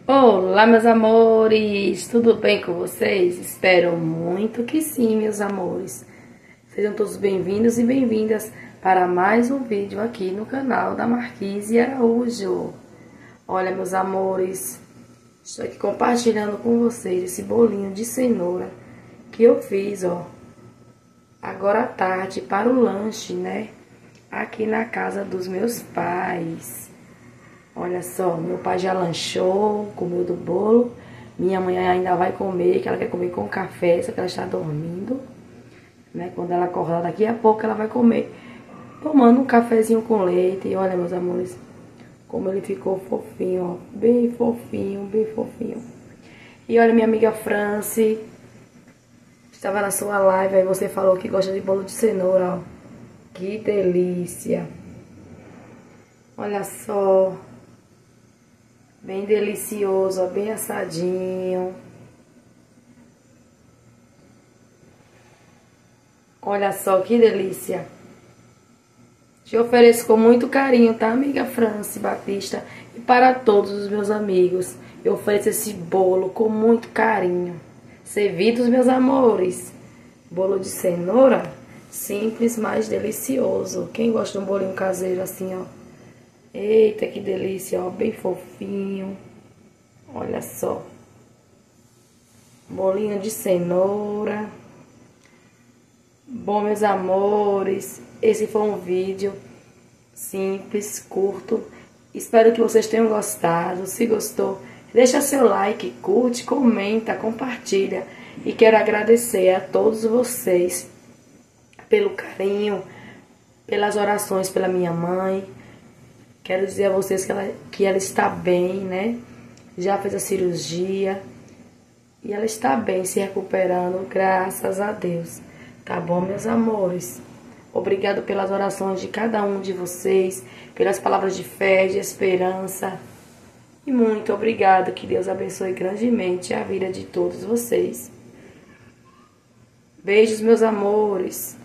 Olá, meus amores, tudo bem com vocês? Espero muito que sim, meus amores. Sejam todos bem-vindos e bem-vindas para mais um vídeo aqui no canal da Marquise Araújo. Olha, meus amores, estou aqui compartilhando com vocês esse bolinho de cenoura que eu fiz, ó, agora à tarde para o lanche, né? Aqui na casa dos meus pais. Olha só, meu pai já lanchou, comeu do bolo. Minha mãe ainda vai comer, que ela quer comer com café, só que ela está dormindo, né? Quando ela acordar daqui a pouco, ela vai comer tomando um cafezinho com leite. E olha, meus amores, como ele ficou fofinho, ó, bem fofinho, bem fofinho. E olha, minha amiga Franci, estava na sua live, aí você falou que gosta de bolo de cenoura, ó. Que delícia. Olha só. Bem delicioso, ó, bem assadinho. Olha só que delícia. Te ofereço com muito carinho, tá, amiga Franci Batista? E para todos os meus amigos, eu ofereço esse bolo com muito carinho. Servidos, meus amores. Bolo de cenoura, simples, mas delicioso. Quem gosta de um bolinho caseiro assim, ó? Eita, que delícia, ó, bem fofinho. Olha só. Bolinho de cenoura. Bom, meus amores, esse foi um vídeo simples, curto. Espero que vocês tenham gostado. Se gostou, deixa seu like, curte, comenta, compartilha. E quero agradecer a todos vocês pelo carinho, pelas orações pela minha mãe. Quero dizer a vocês que ela está bem, né? Já fez a cirurgia. E ela está bem, se recuperando, graças a Deus. Tá bom, meus amores? Obrigado pelas orações de cada um de vocês, pelas palavras de fé, de esperança. E muito obrigado. Que Deus abençoe grandemente a vida de todos vocês. Beijos, meus amores.